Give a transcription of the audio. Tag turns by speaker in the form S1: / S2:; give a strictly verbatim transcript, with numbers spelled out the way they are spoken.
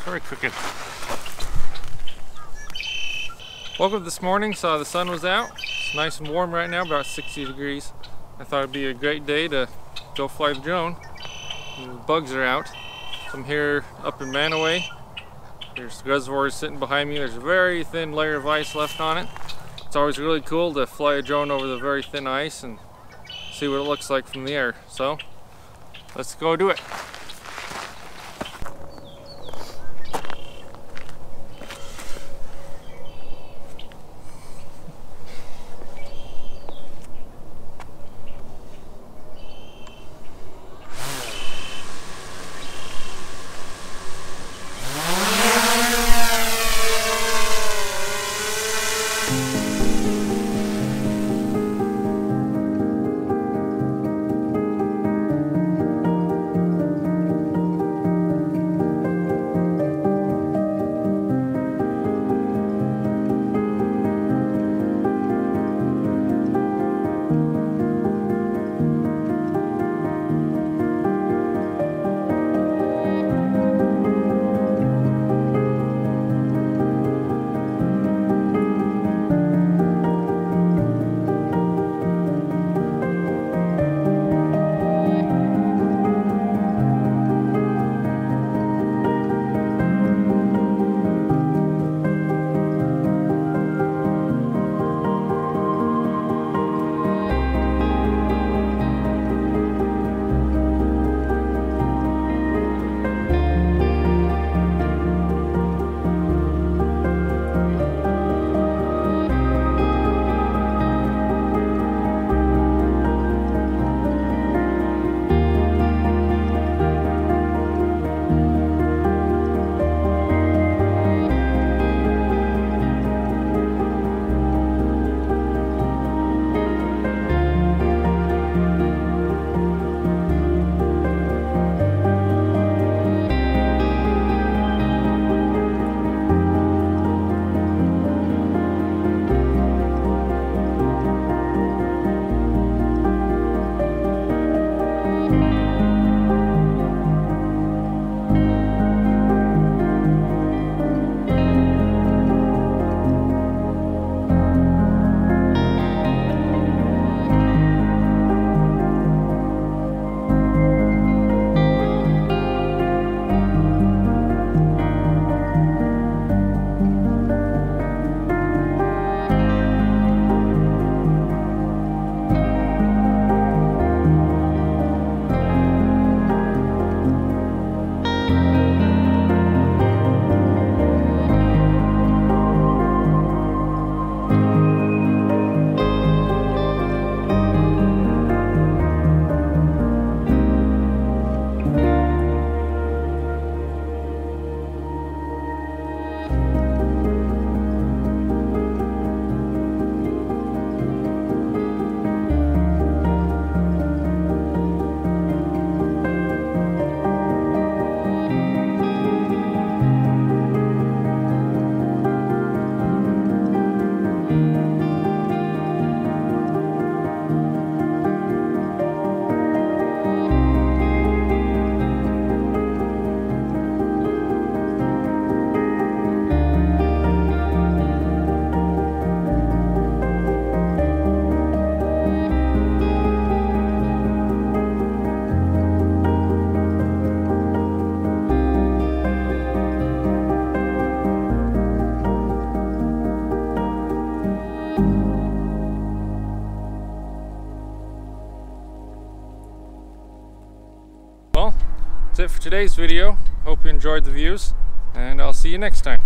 S1: very crooked. Woke up this morning, saw the sun was out. It's nice and warm right now, about sixty degrees. I thought it'd be a great day to go fly the drone. And the bugs are out. So I'm here up in Mantua. There's the reservoir sitting behind me. There's a very thin layer of ice left on it. It's always really cool to fly a drone over the very thin ice and see what it looks like from the air. So let's go do it. Well, that's it for today's video. Hope you enjoyed the views, and I'll see you next time.